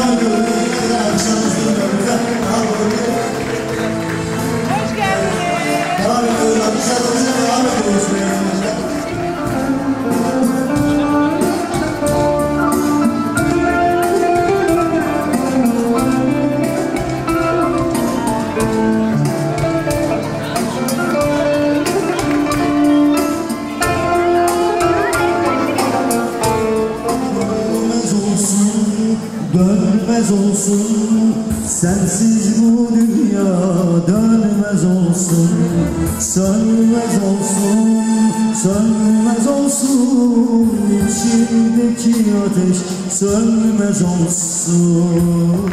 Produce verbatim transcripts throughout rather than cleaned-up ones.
Dönmez olsun, sensiz bu dünya dönmez olsun. Sönmez olsun, sönmez olsun, İçimdeki ateş sönmez olsun.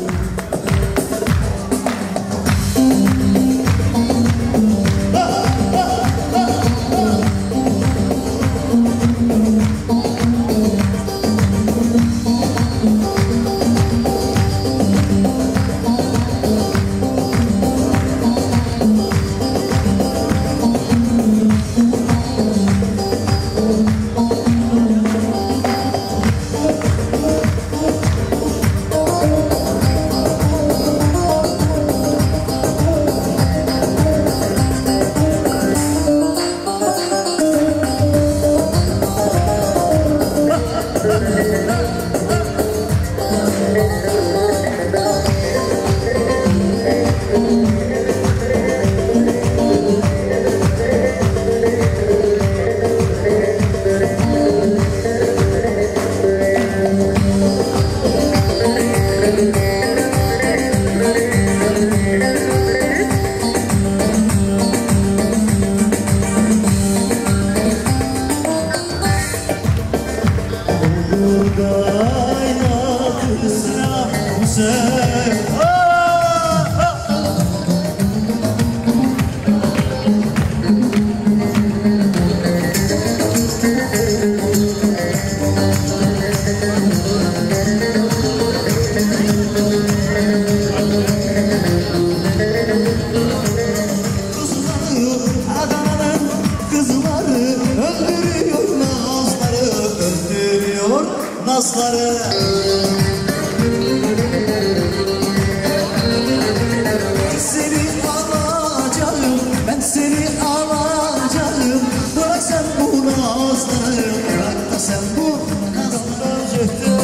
Nazları seni alacağım, ben seni alacağım. Bırak sen bu nazları, bırak da sen bu nazları.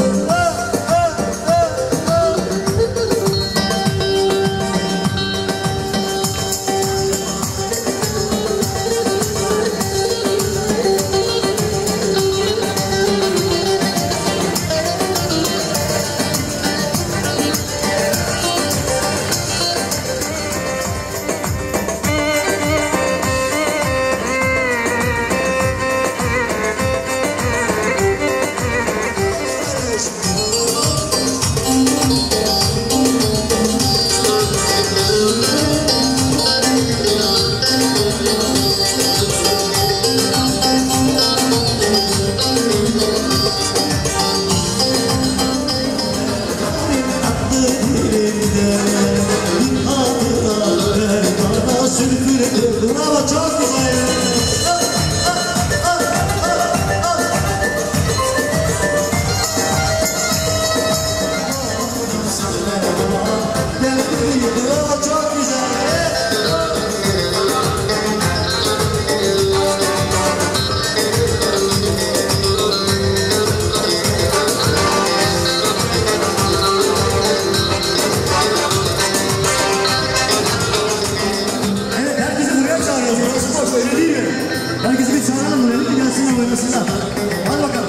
Bravo, çok güzel. Çok güzel. Öyle değil mi? Herkesi bir çağıralım buraya, bir gelsinler oynasınlar. Hadi bakalım.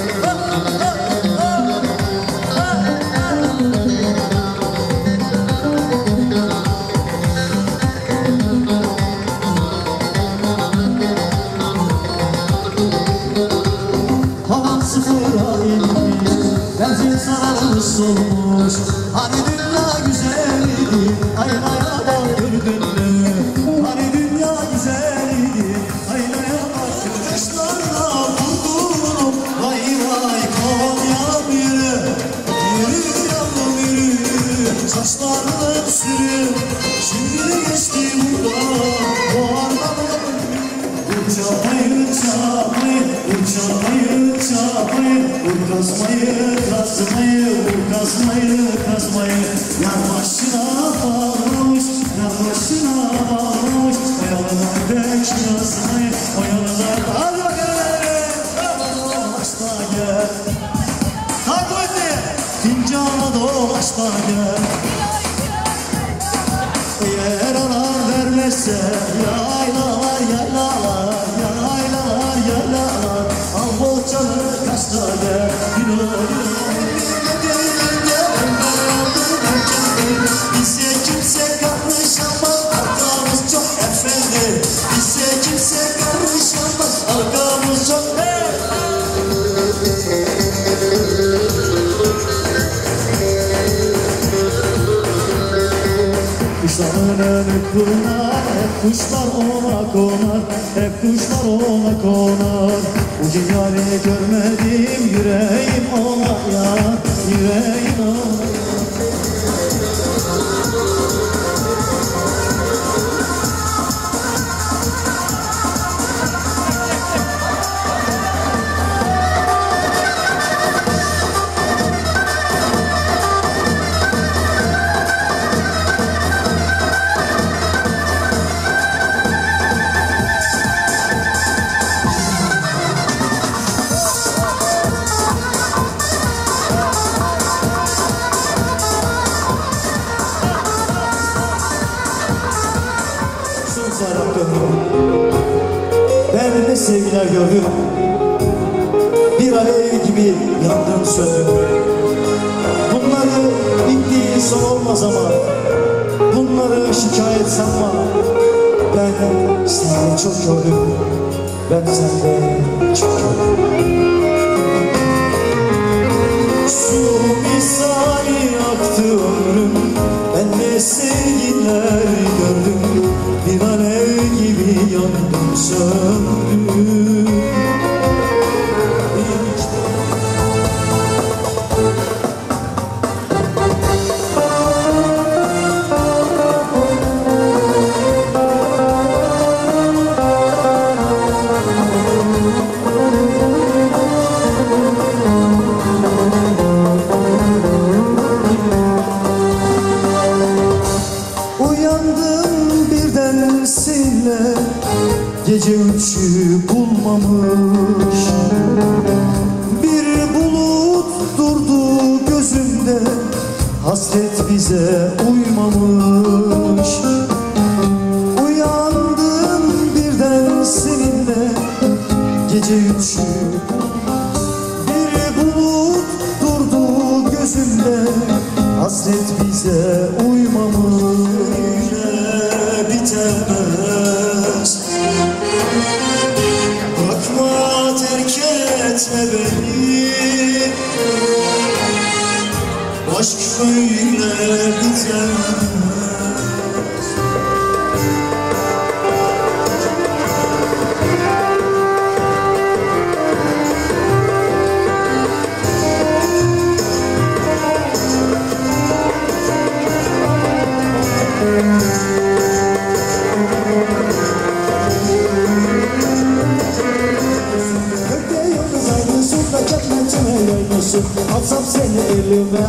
Havan sıfıra inmiş, benzin sararmış solmuş. Hani dünya güzeldi, aynaya bak gördün mü? Hani dünya güzeldi, aynaya bak. Kaşlarına vurdum, vay vay Konya'm yürü. Yürü yavrum yürü, saçlarını sürü. Şimdi de geçti burada, o arada uçamayın, uçamayın, uçamayın, uçamayın. kazmayı, kazmayı, vur kazmayı, kazmayı. Yar başına bağlamış, yar başına bağlamış. Oyalılar dök kazmayı, oyalılar. Hadi bakalım. Dolaşma gel. Takip etti. Fincana dolaşma gel. Eğer alan vermezse yaylalar, yaylalar, yaylalar, yaylalar. Al bohçanı kaçta gel. Bize kimse karışamaz, arkamız çok efendi. Bize kimse karışamaz, arkamız çok efendi. Kuşların önü kırnar, hep kuşlar ona konar, hep kuşlar ona konar. Bu dünyayı görmedim, yüreğim ona yanar, yüreğim ona yanar. Ben ne sevgiler gördüm, bir alev gibi yandım söndüm. Bunları bittiği son olmaz ama bunları şikayet sanma. Ben seni çok gördüm, ben sende çok gördüm. Su misali aktı ömrüm, ben ne sevgiler gördüm. Bir alev gibi yandım söndüm. Gece üçü bulmamış, bir bulut durdu gözümde, hasret bize uymamış. Uyandım birden seninle, gece üçü, bir bulut durdu gözümde, hasret bize uymamış. Bitemez, bakma terk etme beni, aşk böyle bitemez. Atsam seni elime,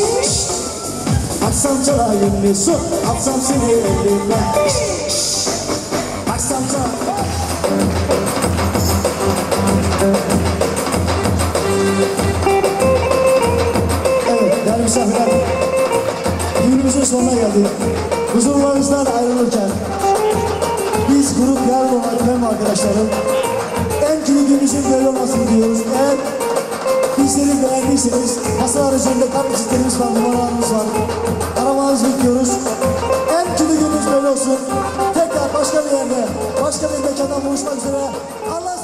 atsam çalayım Mesut, atsam seni elime, atsam çalayım. Evet değerli misafirler, düğünümüzün sonuna geldik. Huzurlarınızdan ayrılırken biz grup yarın olan benim arkadaşlarım en külüğümüzün böyle olmasını diyoruz. Eğer bizleri beğendiyseniz masa aracında kapı çizgilerimiz var, numaralarımız var. Arabanızı bekliyoruz. En kötü gününüz böyle olsun. Tekrar başka bir yerde, başka bir mekanda buluşmak üzere. Allah